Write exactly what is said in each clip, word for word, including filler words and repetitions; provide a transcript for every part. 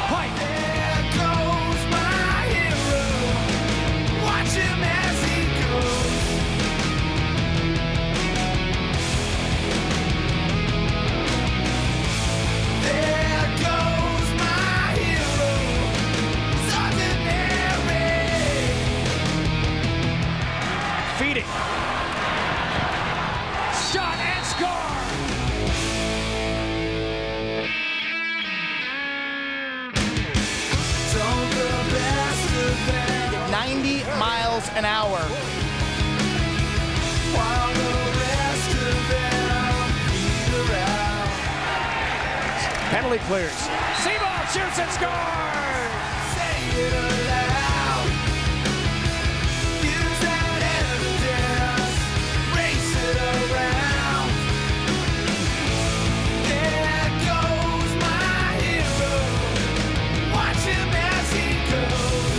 Pipe. There goes my hero. Watch him as he goes. There goes my hero. He's ordinary. Feeding. Shot and score. Don't the best of them. ninety miles an hour. While the rest of them beat around. Penalty clears. Seaball shoots and scores. Say it aloud. Use that evidence. Race it around. There goes my hero. Watch him as he goes.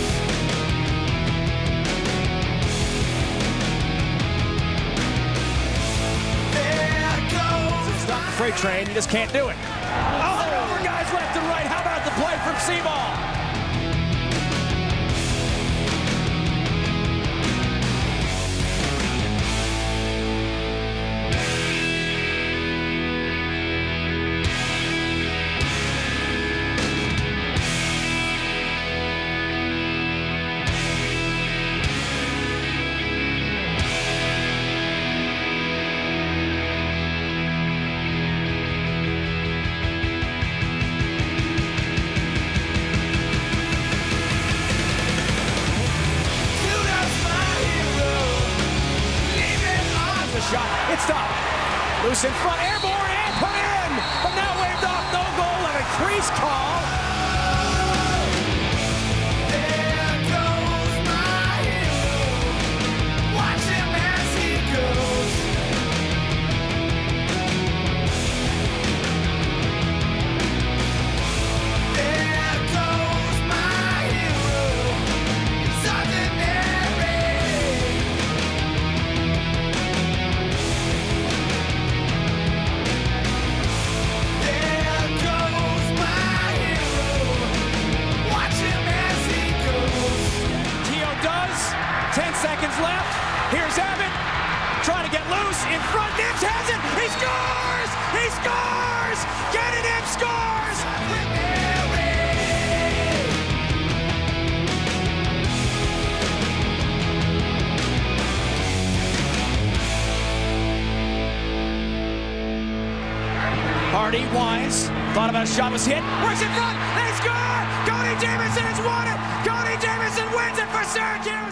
There goes my Freight train, you just can't do it. Oh, they're over guys left and right. How about the play from Seaball? Shot. It's stopped. Loose in front, airborne, and put in! But now waved off, no goal, and a crease call. There goes my hero. Watch him as he goes. There goes my hero. He's ordinary. There goes my hero. Watch him as he goes. Tio does. Ten seconds left. Here's Abbott. Trying to get loose. In front. Nips has it. He scores! He scores! Get it in, scores! Hardy, Wise. Thought about a shot, was hit. Works in front. They score! Cody Jamison has won it! Cody Jamison wins it for Syracuse!